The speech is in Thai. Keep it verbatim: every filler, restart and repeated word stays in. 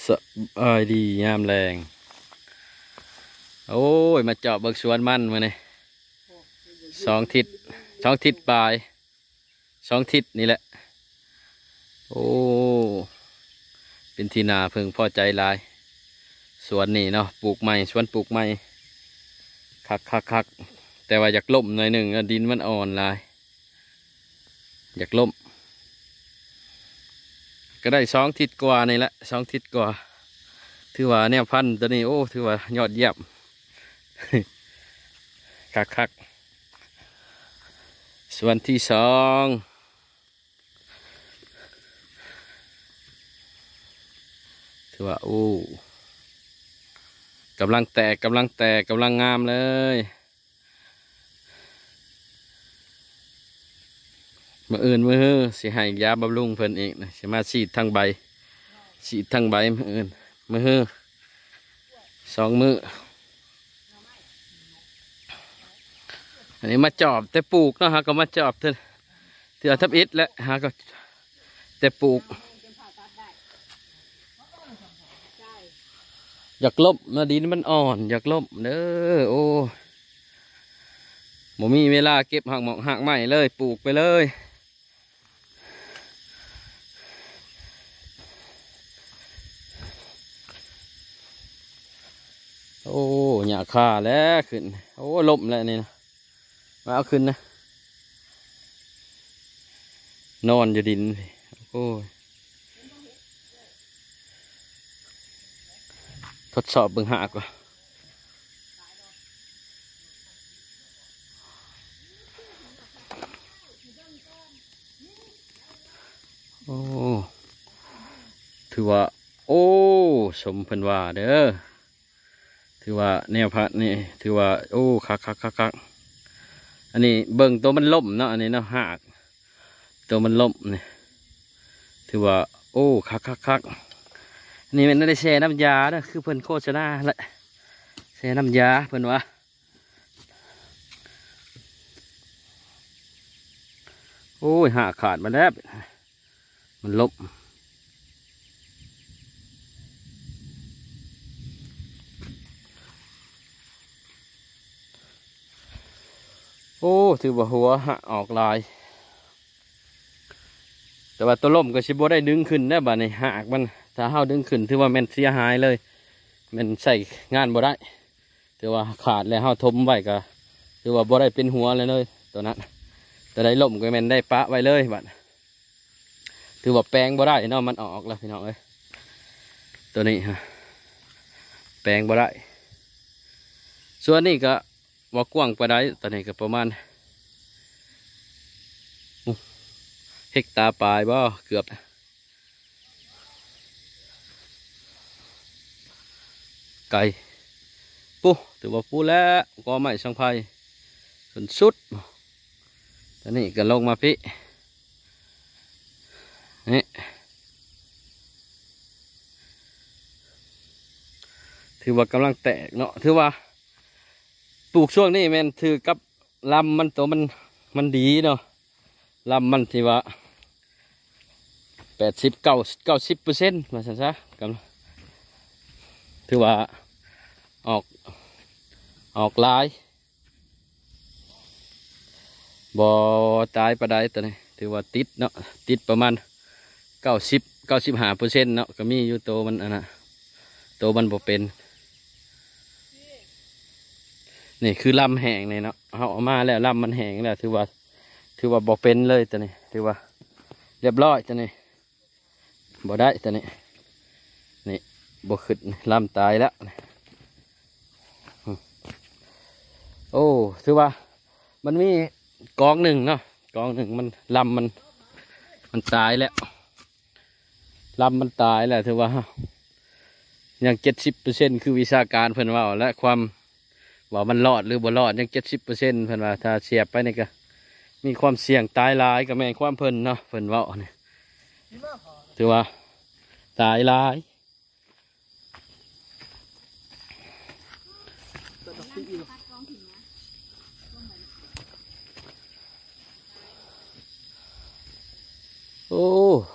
สบายดียามแรงโอ้ยมาเจาะเบิกสวนมันมาเนี่ยสองทิศสองทิศปลายสองทิศนี่แหละโอ้เป็นที่นาเพิ่งพอใจหลายสวนนี่เนาะปลูกใหม่สวนปลูกใหม่คักคักคักแต่ว่าอยากล่มหน่อยหนึ่งดินมันอ่อนหลายอยากล่มก็ได้สองทิศกว่านี่แหละสองทิศกว่าถือว่าแนวพันธุ์ตัวนี้โอ้ถือว่ายอดเยี่ยม คักคักส่วนที่สองถือว่าโอ้กำลังแตกกำลังแตกกำลังงามเลยมื่ออื่นมื่อสิให้ยาบำรุงเพิ่นเองนะสิมาฉีดทั้งใบฉีดทั้งใบมื่ออื่นมื่อสองมืออันนี้มาจอบแต่ปลูกเนาะฮะก็มาจอบเถอะเถื่อทับอิฐแล้วฮะก็แต่ปลูกอยากลบมาดินมันอ่อนอยากลบเด้อโอ้บ่มีเวลาเก็บหักหมอกหักใหม่เลยปลูกไปเลยโอ้หยาคาแล้วขึ้นโอ้ล่มแล้วนี่นะมาเอาขึ้นนะนอนอยู่ดินโอ้ทดสอบเบิ่งหากว่าโอ้ถือว่าโอ้สมเพิ่นว่าเด้อถือว่าแนวพัดนี่ถือว่าโอ้คักคักคักคักอันนี้เบิ่งตัวมันล่มเนาะอันนี้เนาะหากตัวมันล่มนี่ถือว่าโอ้คักคักคักอันนี้มันได้แช่น้ำยาเด้อคือเพิ่นโฆษณาแหละแช่น้ำยาเพิ่นว่าโอ้ยหากขาดมาแล้วมันล่มโอ้ถือว่าหัวหักออกลายแต่ว่าตัวล่มก็ชิบได้ดึงขึ้นได้บ่ในหักมันถ้าเฮาดึงขึ้นถือว่ามันเสียหายเลยมันใส่งานบ่ได้ถือว่าขาดแล้วเฮาทมไว้ก็ถือว่าบ่ได้เป็นหัวเลยเลยตัวนั้นแต่ได้ล่มก็มันได้ปะไว้เลยบัดถือว่าแปลงบ่ได้เนาะมันออกแล้วพี่น้องเอ้ยตัวนี้ฮะแปลงบ่ได้ส่วนนี้ก็ว่ากว้างไปได้ตอนนี้ก็ประมาณเฮกตาร์ปลายบ่เกือบไก่ปูถือว่าปูแล้วก็ไม่ช่างไพ่ส่วนสุดตอนนี้ก็ลงมาพี่นี่ถือว่ากำลังแตกเนาะถือว่าปลูกช่วงนี้แม่นถือกับลำมันตัวมันมันดีเนาะลำมันที่ว่าแปดสิบเก้าเก้าสิบเปอร์เซ็นต์มาสันซะกันถือว่าออกออกลายบ่ตายประได้ตัวนี้ถือว่าติดเนาะติดประมาณเก้าสิบเก้าสิบห้าเปอร์เซ็นต์เนาะก็มีอยู่ตัวมันอันน่ะตัวมันบ่เป็นนี่คือลำแห้งเลยเนาะเอาออกมาแล้วลำมันแห้งแล้วถือว่าถือว่าบ่เป็นเลยตัวนี้ถือว่าเรียบร้อยตัวนี้บ่ได้ตัวนี้นี่บ่ขึ้นลำตายแล้วโอ้ถือว่ามันมีกองหนึ่งเนาะกองหนึ่งมันลำมันมันตายแล้วลำมันตายแล้วถือว่ายังเจ็ดสิบเปอร์เซ็นต์คือวิชาการเพิ่นว่าและความว่ามันรอดหรือบ่รอดยังเจ็ดสิบเปอร์เซ็นต์เพิ่นว่าถ้าเสียบไปนี่ก็มีความเสี่ยงตายหลายกับแม่ความเพิ่นเนาะเพิ่นว่าเนี่ยถือว่าตายหลายโอ้